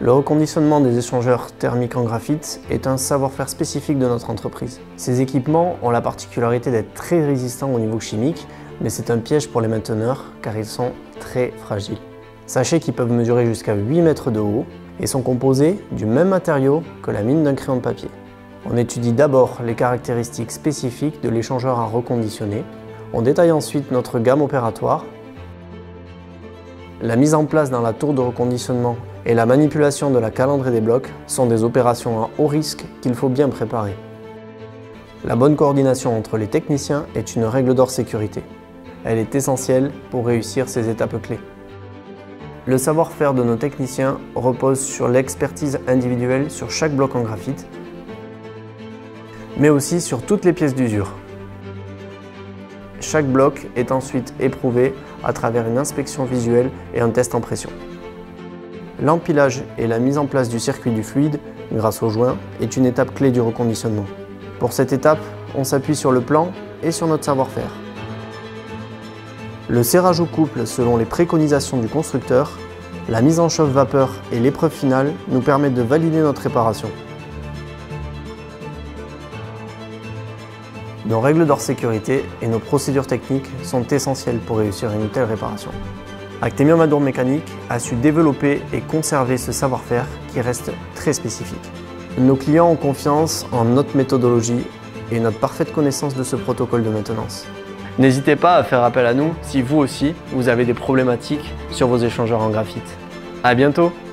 Le reconditionnement des échangeurs thermiques en graphite est un savoir-faire spécifique de notre entreprise. Ces équipements ont la particularité d'être très résistants au niveau chimique, mais c'est un piège pour les mainteneurs car ils sont très fragiles. Sachez qu'ils peuvent mesurer jusqu'à 8 mètres de haut et sont composés du même matériau que la mine d'un crayon de papier. On étudie d'abord les caractéristiques spécifiques de l'échangeur à reconditionner. On détaille ensuite notre gamme opératoire. La mise en place dans la tour de reconditionnement et la manipulation de la calandre des blocs sont des opérations à haut risque qu'il faut bien préparer. La bonne coordination entre les techniciens est une règle d'or sécurité. Elle est essentielle pour réussir ces étapes clés. Le savoir-faire de nos techniciens repose sur l'expertise individuelle sur chaque bloc en graphite, mais aussi sur toutes les pièces d'usure. Chaque bloc est ensuite éprouvé à travers une inspection visuelle et un test en pression. L'empilage et la mise en place du circuit du fluide, grâce aux joints, est une étape clé du reconditionnement. Pour cette étape, on s'appuie sur le plan et sur notre savoir-faire. Le serrage au couple selon les préconisations du constructeur, la mise en chauffe-vapeur et l'épreuve finale nous permettent de valider notre réparation. Nos règles d'or sécurité et nos procédures techniques sont essentielles pour réussir une telle réparation. Actemium Adour Mécanique a su développer et conserver ce savoir-faire qui reste très spécifique. Nos clients ont confiance en notre méthodologie et notre parfaite connaissance de ce protocole de maintenance. N'hésitez pas à faire appel à nous si vous aussi vous avez des problématiques sur vos échangeurs en graphite. À bientôt!